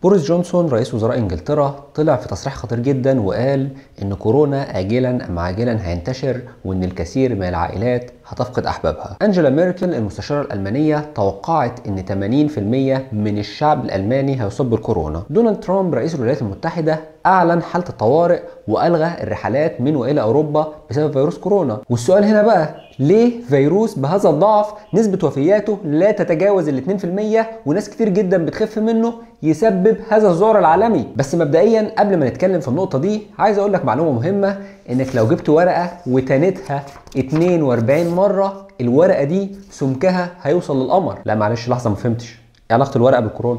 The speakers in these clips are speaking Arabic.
بوريس جونسون رئيس وزراء انجلترا طلع في تصريح خطير جدا وقال ان كورونا اجلا ام عاجلا هينتشر وان الكثير من العائلات هتفقد احبابها. انجيلا ميركل المستشاره الالمانيه توقعت ان 80% من الشعب الالماني هيصاب بالكورونا. دونالد ترامب رئيس الولايات المتحده اعلن حاله الطوارئ والغى الرحلات من والى اوروبا بسبب فيروس كورونا. والسؤال هنا بقى، ليه فيروس بهذا الضعف نسبه وفياته لا تتجاوز ال 2% وناس كتير جدا بتخف منه يسبب هذا الذعر العالمي؟ بس مبدئيا قبل ما نتكلم في النقطه دي عايز اقول لك معلومه مهمه، انك لو جبت ورقه وتنتها 42 مره الورقه دي سمكها هيوصل للقمر. لا معلش لحظه، ما فهمتش ايه علاقه الورقه بالكورونا؟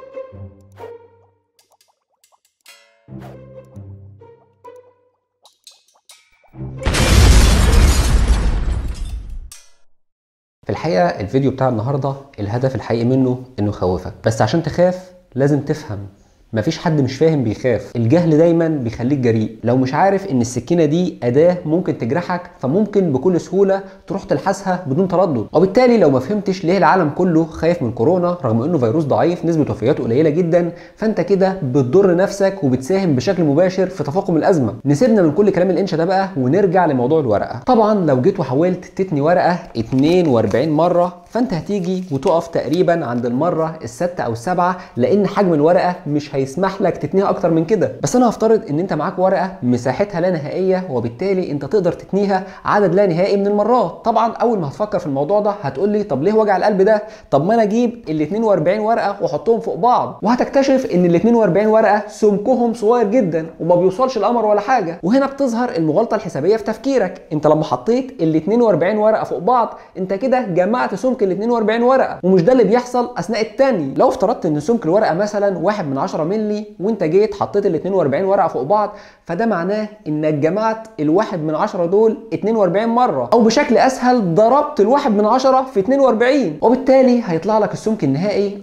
في الحقيقه الفيديو بتاع النهارده الهدف الحقيقي منه انه يخوفك، بس عشان تخاف لازم تفهم. مفيش حد مش فاهم بيخاف، الجهل دايما بيخليك جريء. لو مش عارف ان السكينه دي اداه ممكن تجرحك فممكن بكل سهوله تروح تلحسها بدون تردد. وبالتالي لو ما فهمتش ليه العالم كله خايف من كورونا رغم انه فيروس ضعيف نسبه وفياته قليله جدا، فانت كده بتضر نفسك وبتساهم بشكل مباشر في تفاقم الازمه. نسيبنا من كل كلام الانشا ده بقى ونرجع لموضوع الورقه. طبعا لو جيت وحاولت تتني ورقه 42 مره فانت هتيجي وتقف تقريبا عند المره السادسه او السابعه، لان حجم الورقه مش هيسمح لك تتنيها اكتر من كده. بس انا هفترض ان انت معاك ورقه مساحتها لا نهائيه وبالتالي انت تقدر تتنيها عدد لا نهائي من المرات. طبعا اول ما هتفكر في الموضوع ده هتقول لي طب ليه وجع القلب ده؟ طب ما انا اجيب ال 42 ورقه واحطهم فوق بعض، وهتكتشف ان ال 42 ورقه سمكهم صغير جدا وما بيوصلش القمر ولا حاجه. وهنا بتظهر المغالطه الحسابيه في تفكيرك. انت لما حطيت ال 42 ورقه فوق بعض انت كده جمعت سمك ال 42 ورقه، ومش ده اللي بيحصل اثناء التاني. لو افترضت ان سمك الورقه مثلا 1/10 مللي وانت جيت حطيت ال 42 ورقه فوق بعض، فده معناه انك جمعت ال1/10 دول 42 مره، او بشكل اسهل ضربت ال1/10 في 42، وبالتالي هيطلع لك السمك النهائي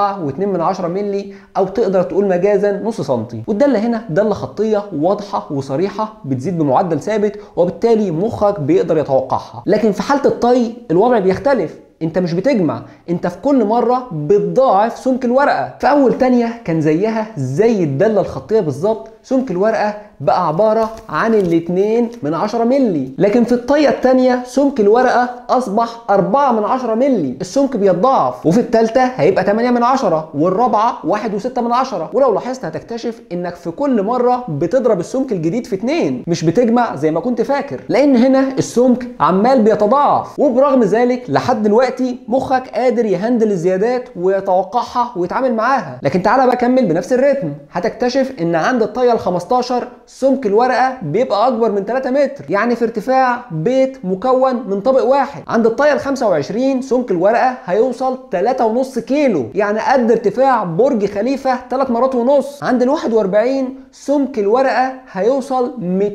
4.2 مللي، او تقدر تقول مجازا نص سنتي. والداله هنا داله خطيه واضحه وصريحه بتزيد بمعدل ثابت وبالتالي مخك بيقدر يتوقعها. لكن في حاله الطي الوضع بيختلف، انت مش بتجمع، انت في كل مره بتضاعف سمك الورقه. في اول تانية كان زيها زي الداله الخطيه بالظبط، سمك الورقه بقى عباره عن 2/10 مللي، لكن في الطيه الثانيه سمك الورقه اصبح 4/10 مللي، السمك بيتضاعف. وفي الثالثه هيبقى 8/10 والرابعه 1.6، ولو لاحظت هتكتشف انك في كل مره بتضرب السمك الجديد في 2، مش بتجمع زي ما كنت فاكر، لان هنا السمك عمال بيتضاعف. وبرغم ذلك لحد دلوقتي مخك قادر يهندل الزيادات ويتوقعها ويتعامل معاها. لكن تعالى بقى كمل بنفس الريتم، هتكتشف ان عند الطيه ال15 سمك الورقه بيبقى اكبر من 3 متر، يعني في ارتفاع بيت مكون من طابق واحد. عند الطيه ال25 سمك الورقه هيوصل 3.5 كيلو، يعني قد ارتفاع برج خليفه 3 مرات ونص. عند ال41 سمك الورقه هيوصل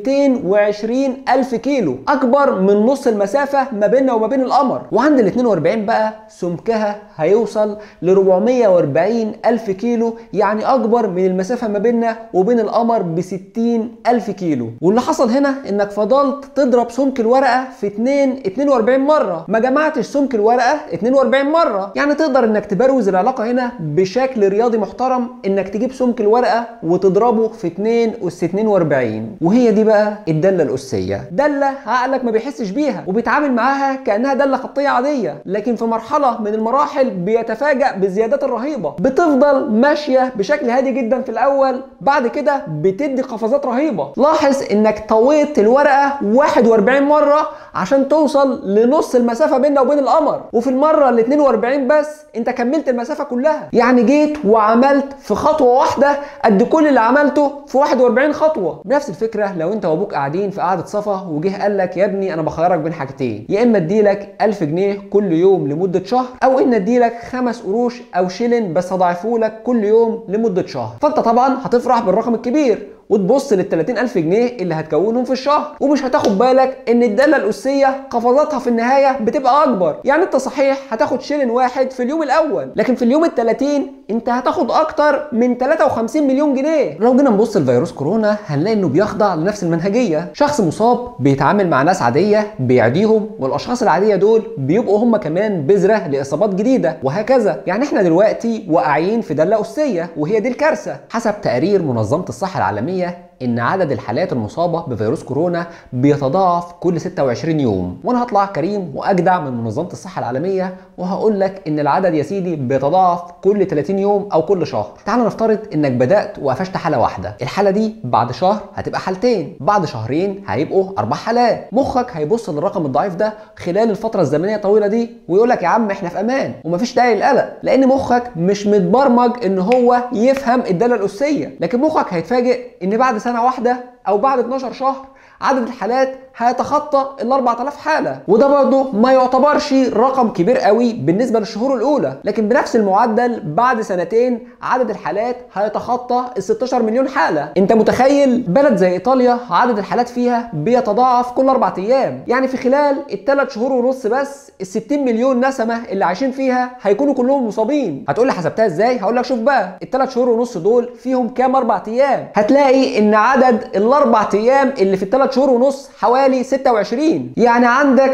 220 ألف كيلو، اكبر من نص المسافه ما بيننا وما بين القمر. وعند ال42 بقى سمكها هيوصل ل 440 ألف كيلو، يعني اكبر من المسافه ما بيننا وبين القمر ب 60 ألف كيلو. واللي حصل هنا انك فضلت تضرب سمك الورقه في 42 مره، ما جمعتش سمك الورقه 42 مره. يعني تقدر انك تبروز العلاقه هنا بشكل رياضي محترم، انك تجيب سمك الورقه وتضربه في 2 أس 42. وهي دي بقى الداله الاسيه، داله عقلك ما بيحسش بيها وبيتعامل معاها كانها داله خطيه عاديه، لكن في مرحله من المراحل بيتفاجأ بالزيادات الرهيبه. بتفضل ماشيه بشكل هادي جدا في الاول، بعد كده بتدي قفزات رهيبه. لاحظ انك طويت الورقه 41 مره عشان توصل لنص المسافه بيننا وبين القمر، وفي المره ال 42 بس انت كملت المسافه كلها. يعني جيت وعملت في خطوه واحده قد كل اللي عملته في 41 خطوه. بنفس الفكره لو انت وابوك قاعدين في قعده صفا وجه قال لك يا ابني انا بخيرك بين حاجتين، يا اما اديلك 1000 جنيه كل يوم لمده شهر، او ان اديلك 5 قروش او شيلن بس هضاعفه لك كل يوم لمده شهر. فانت طبعا هتفرح بالرقم الكبير وتبص لل 30000 جنيه اللي هتكونهم في الشهر، ومش هتاخد بالك ان الداله الاسيه قفزاتها في النهايه بتبقى اكبر. يعني انت صحيح هتاخد شيلن واحد في اليوم الاول، لكن في اليوم ال 30 انت هتاخد اكتر من 53 مليون جنيه. لو جينا نبص لفيروس كورونا هنلاقي انه بيخضع لنفس المنهجيه. شخص مصاب بيتعامل مع ناس عاديه بيعديهم، والاشخاص العاديه دول بيبقوا هم كمان بذره لاصابات جديده، وهكذا. يعني احنا دلوقتي واقعين في داله اسيه، وهي دي الكارثه. حسب تقرير منظمه الصحه العالميه ان عدد الحالات المصابه بفيروس كورونا بيتضاعف كل 26 يوم، وانا هطلع كريم واجدع من منظمه الصحه العالميه وهقول لك ان العدد يا سيدي بيتضاعف كل 30 يوم او كل شهر. تعال نفترض انك بدات وقفشت حاله واحده، الحاله دي بعد شهر هتبقى حالتين، بعد شهرين هيبقوا 4 حالات. مخك هيبص للرقم الضعيف ده خلال الفتره الزمنيه الطويله دي ويقول لك يا عم احنا في امان ومفيش داعي للقلق، لان مخك مش متبرمج ان هو يفهم الداله الاسيه. لكن مخك هيتفاجئ ان بعد سنه واحده او بعد 12 شهر عدد الحالات هيتخطى ال 4000 حاله، وده برضه ما يعتبرش رقم كبير قوي بالنسبه للشهور الاولى. لكن بنفس المعدل بعد سنتين عدد الحالات هيتخطى ال 16 مليون حاله. انت متخيل بلد زي ايطاليا عدد الحالات فيها بيتضاعف كل 4 ايام؟ يعني في خلال ال3 شهور ونص بس ال 60 مليون نسمه اللي عايشين فيها هيكونوا كلهم مصابين. هتقول لي حسبتها ازاي؟ هقول لك شوف بقى ال3 شهور ونص دول فيهم كام 4 ايام؟ هتلاقي ان عدد ال4 ايام اللي في ال3 شهور ونص حوالي 26. يعني عندك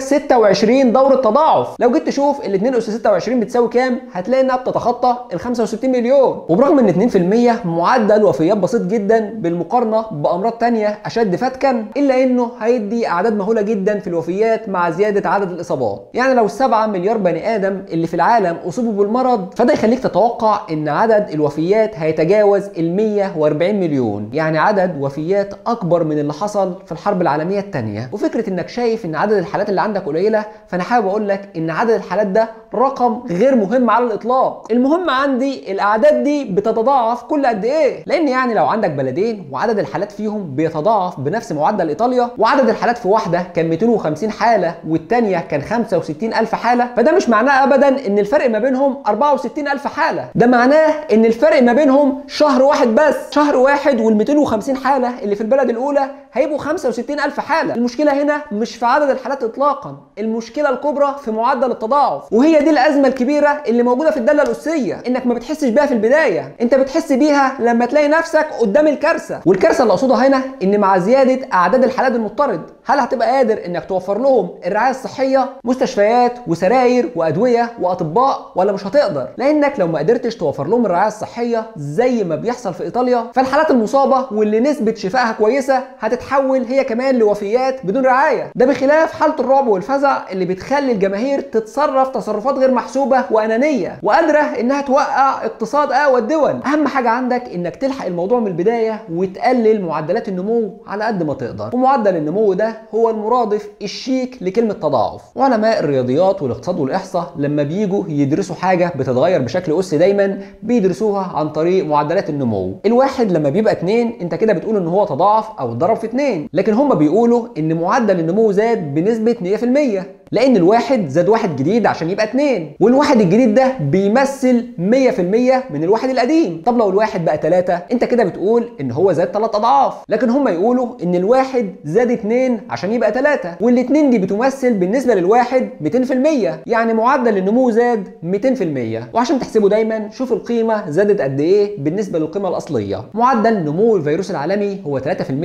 26 دورة تضاعف. لو جيت تشوف ال 2 أس 26 بتساوي كام هتلاقي انها بتتخطى ال 65 مليون. وبرغم ان 2% معدل وفيات بسيط جدا بالمقارنة بأمراض تانية أشد فتكا، إلا انه هيدي أعداد مهولة جدا في الوفيات مع زيادة عدد الإصابات. يعني لو 7 مليار بني آدم اللي في العالم أصيبوا بالمرض فده يخليك تتوقع ان عدد الوفيات هيتجاوز ال 140 مليون، يعني عدد وفيات أكبر من اللي حصل في الحرب العالمية الثانية. وفكرة انك شايف ان عدد الحالات اللي عندك قليلة، فانا حابب اقول لك ان عدد الحالات ده رقم غير مهم على الاطلاق. المهم عندي الاعداد دي بتتضاعف كل قد ايه، لان يعني لو عندك بلدين وعدد الحالات فيهم بيتضاعف بنفس معدل ايطاليا، وعدد الحالات في واحده كان 250 حاله والثانيه كان 65000 حاله، فده مش معناه ابدا ان الفرق ما بينهم 64000 حاله. ده معناه ان الفرق ما بينهم شهر واحد بس. شهر واحد وال250 حاله اللي في البلد الاولى هيبقوا 65000 حاله. المشكله هنا مش في عدد الحالات اطلاقا، المشكله الكبرى في معدل التضاعف. وهي دي الازمه الكبيره اللي موجوده في الداله الاسيه، انك ما بتحسش بيها في البدايه، انت بتحس بيها لما تلاقي نفسك قدام الكارثه. والكارثه اللي اقصدها هنا ان مع زياده اعداد الحالات المضطرد، هل هتبقى قادر انك توفر لهم الرعايه الصحيه، مستشفيات وسراير وادويه واطباء، ولا مش هتقدر؟ لانك لو ما قدرتش توفر لهم الرعايه الصحيه زي ما بيحصل في ايطاليا، فالحالات المصابه واللي نسبه شفائها كويسه هتتحول هي كمان لوفيات بدون رعايه. ده بخلاف حاله الرعب والفزع اللي بتخلي الجماهير تتصرف تصرفات غير محسوبه وانانيه وقادره انها توقع اقتصاد والدول. اهم حاجه عندك انك تلحق الموضوع من البدايه وتقلل معدلات النمو على قد ما تقدر، ومعدل النمو ده هو المرادف الشيك لكلمه تضاعف. وعلماء الرياضيات والاقتصاد والاحصاء لما بيجوا يدرسوا حاجه بتتغير بشكل اسي دايما بيدرسوها عن طريق معدلات النمو. الواحد لما بيبقى 2 انت كده بتقول ان هو تضاعف او اتضرب في 2، لكن هم بيقولوا ان معدل النمو زاد بنسبه 100%، لان الواحد زاد واحد جديد عشان يبقى 2، والواحد الجديد ده بيمثل 100% من الواحد القديم. طب لو الواحد بقى 3 انت كده بتقول ان هو زاد 3 اضعاف، لكن هم يقولوا ان الواحد زاد 2 عشان يبقى 3، والاتنين دي بتمثل بالنسبه للواحد 200%، يعني معدل النمو زاد 200%. وعشان تحسبه دايما شوف القيمه زادت قد ايه بالنسبه للقيمه الاصليه. معدل نمو الفيروس العالمي هو 3%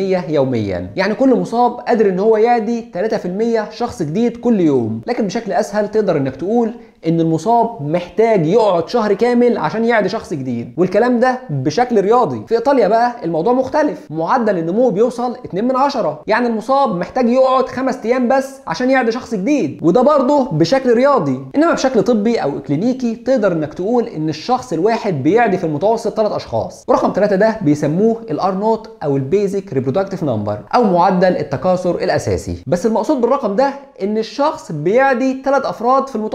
يوميا، يعني كل مصاب قادر ان هو يعدي 3% شخص جديد كل يوم. لكن بشكل اسهل تقدر انك تقول ان المصاب محتاج يقعد شهر كامل عشان يعدي شخص جديد، والكلام ده بشكل رياضي. في ايطاليا بقى الموضوع مختلف، معدل النمو بيوصل 2/10، يعني المصاب محتاج يقعد 5 ايام بس عشان يعدي شخص جديد، وده برضه بشكل رياضي. انما بشكل طبي او كلينيكي تقدر انك تقول ان الشخص الواحد بيعدي في المتوسط 3 اشخاص. ورقم 3 ده بيسموه الار نوت او البيزك ريبرودكتيف نمبر او معدل التكاثر الاساسي. بس المقصود بالرقم ده ان الشخص بيعدي 3 افراد في المتوسط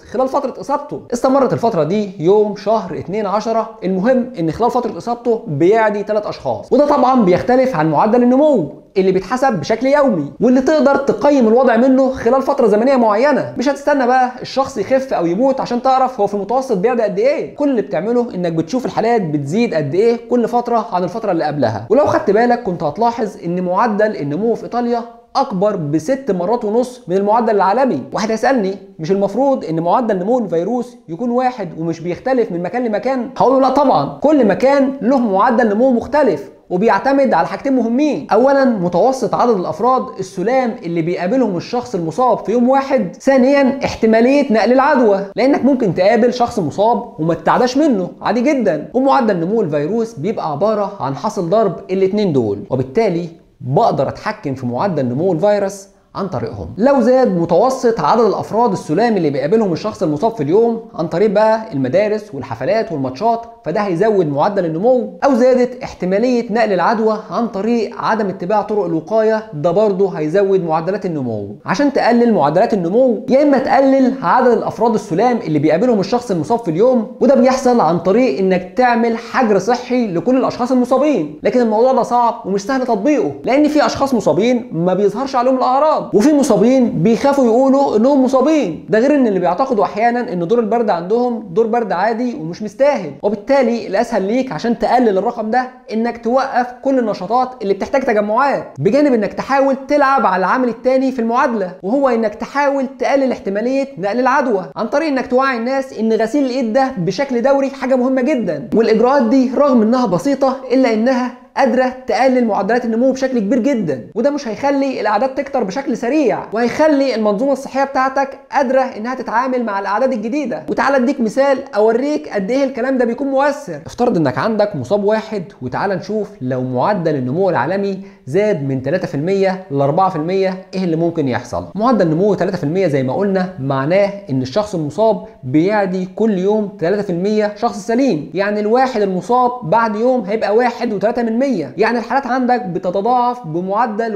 خلال فتره اصابته. استمرت الفتره دي يوم شهر 2/10. المهم ان خلال فتره اصابته بيعدي 3 اشخاص، وده طبعا بيختلف عن معدل النمو اللي بيتحسب بشكل يومي واللي تقدر تقيم الوضع منه خلال فتره زمنيه معينه. مش هتستنى بقى الشخص يخف او يموت عشان تعرف هو في المتوسط بيعدي قد ايه. كل اللي بتعمله انك بتشوف الحالات بتزيد قد ايه كل فتره عن الفتره اللي قبلها. ولو خدت بالك كنت هتلاحظ ان معدل النمو في ايطاليا اكبر ب6 مرات ونص من المعدل العالمي. واحد هيسالني مش المفروض ان معدل نمو الفيروس يكون واحد ومش بيختلف من مكان لمكان؟ هقول له لا طبعا، كل مكان له معدل نمو مختلف وبيعتمد على حاجتين مهمين. اولا متوسط عدد الافراد السلام اللي بيقابلهم الشخص المصاب في يوم واحد. ثانيا احتماليه نقل العدوى، لانك ممكن تقابل شخص مصاب وما تتعداش منه عادي جدا. ومعدل نمو الفيروس بيبقى عباره عن حاصل ضرب الاتنين دول، وبالتالي بقدر اتحكم في معدل نمو الفيروس عن طريقهم. لو زاد متوسط عدد الافراد السلام اللي بيقابلهم الشخص المصاب في اليوم عن طريق بقى المدارس والحفلات والماتشات، فده هيزود معدل النمو. او زادت احتماليه نقل العدوى عن طريق عدم اتباع طرق الوقايه، ده برضه هيزود معدلات النمو. عشان تقلل معدلات النمو يا اما تقلل عدد الافراد السلام اللي بيقابلهم الشخص المصاب في اليوم، وده بيحصل عن طريق انك تعمل حجر صحي لكل الاشخاص المصابين. لكن الموضوع ده صعب ومش سهل تطبيقه، لان في اشخاص مصابين ما بيظهرش عليهم الاعراض، وفي مصابين بيخافوا يقولوا انهم مصابين. ده غير ان اللي بيعتقدوا احيانا ان دور البرد عندهم دور برد عادي ومش مستاهل. وبالتالي الاسهل ليك عشان تقلل الرقم ده انك توقف كل النشاطات اللي بتحتاج تجمعات، بجانب انك تحاول تلعب على العامل الثاني في المعادله، وهو انك تحاول تقلل احتماليه نقل العدوى عن طريق انك توعي الناس ان غسيل الايد ده بشكل دوري حاجه مهمه جدا. والاجراءات دي رغم انها بسيطه الا انها قادره تقلل معدلات النمو بشكل كبير جدا. وده مش هيخلي الاعداد تكتر بشكل سريع، وهيخلي المنظومه الصحيه بتاعتك قادره انها تتعامل مع الاعداد الجديده. وتعالى اديك مثال اوريك قد ايه الكلام ده بيكون مؤثر. افترض انك عندك مصاب واحد، وتعالى نشوف لو معدل النمو العالمي زاد من 3% ل 4%، ايه اللي ممكن يحصل؟ معدل نمو 3% زي ما قلنا معناه ان الشخص المصاب بيعدي كل يوم 3% شخص سليم. يعني الواحد المصاب بعد يوم هيبقى 1.3%. يعني الحالات عندك بتتضاعف بمعدل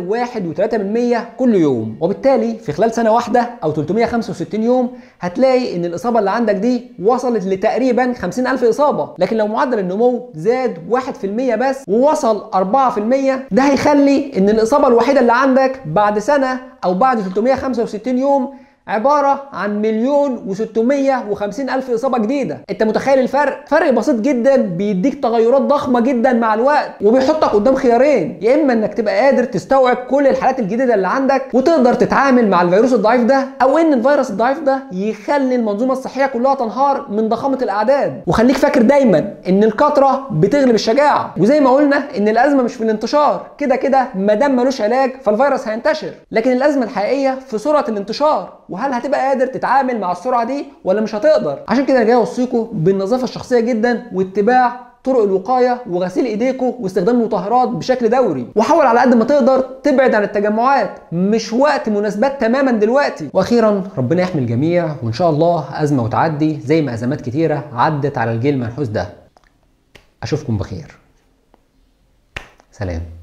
1.3% كل يوم. وبالتالي في خلال سنة واحدة أو 365 يوم هتلاقي إن الإصابة اللي عندك دي وصلت لتقريبا 50,000 إصابة. لكن لو معدل النمو زاد 1% بس ووصل 4%، ده هيخلي إن الإصابة الوحيدة اللي عندك بعد سنة أو بعد 365 يوم عبارة عن 1,650,000 إصابة جديدة. أنت متخيل الفرق؟ فرق بسيط جدا بيديك تغيرات ضخمة جدا مع الوقت، وبيحطك قدام خيارين: يا إما إنك تبقى قادر تستوعب كل الحالات الجديدة اللي عندك وتقدر تتعامل مع الفيروس الضعيف ده، أو إن الفيروس الضعيف ده يخلي المنظومة الصحية كلها تنهار من ضخامة الأعداد. وخليك فاكر دايما إن الكثرة بتغلب الشجاعة، وزي ما قلنا إن الأزمة مش في الانتشار، كده كده ما دام ملوش علاج فالفيروس هينتشر، لكن الأزمة الحقيقية في سرعة الانتشار. وهل هتبقى قادر تتعامل مع السرعه دي ولا مش هتقدر؟ عشان كده انا جاي اوصيكم بالنظافه الشخصيه جدا واتباع طرق الوقايه وغسيل ايديكم واستخدام المطهرات بشكل دوري. وحاول على قد ما تقدر تبعد عن التجمعات، مش وقت مناسبات تماما دلوقتي. واخيرا ربنا يحمي الجميع، وان شاء الله ازمه وتعدي زي ما ازمات كتيره عدت على الجيل المنحوس ده. اشوفكم بخير. سلام.